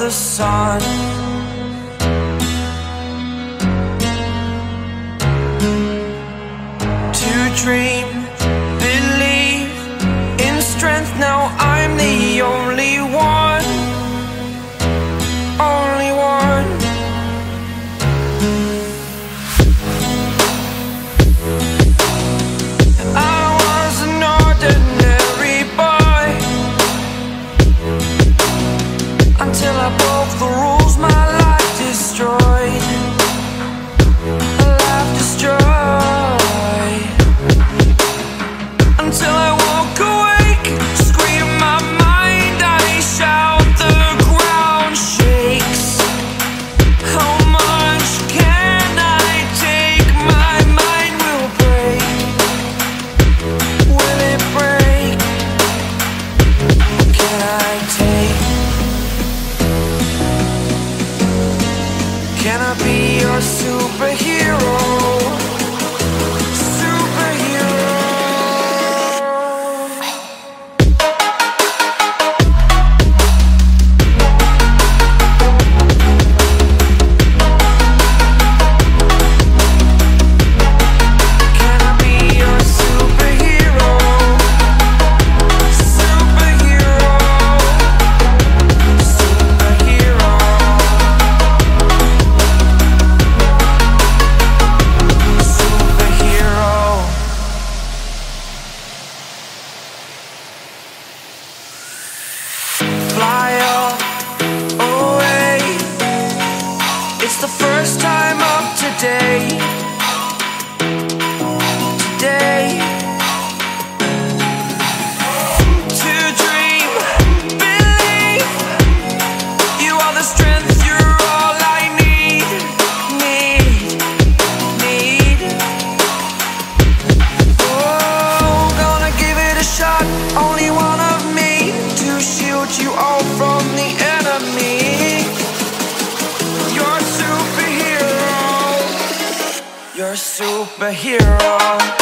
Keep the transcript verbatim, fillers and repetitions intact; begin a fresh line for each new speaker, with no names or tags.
the sun. To dream, believe in strength, now I'm the only one, only one. I was an ordinary boy until I broke the rules, my life destroyed, a life destroyed. Until I woke awake, scream my mind, I shout, the ground shakes. How much can I take? My mind will break. Will it break? Can I take? Can I be your superhero? Fly up away. It's the first time of today. Today. To dream, believe. You are the strength, you're all I need. Need, need. Oh, gonna give it a shot. Only one of me to shield you all from the enemy. You're a superhero. You're a superhero.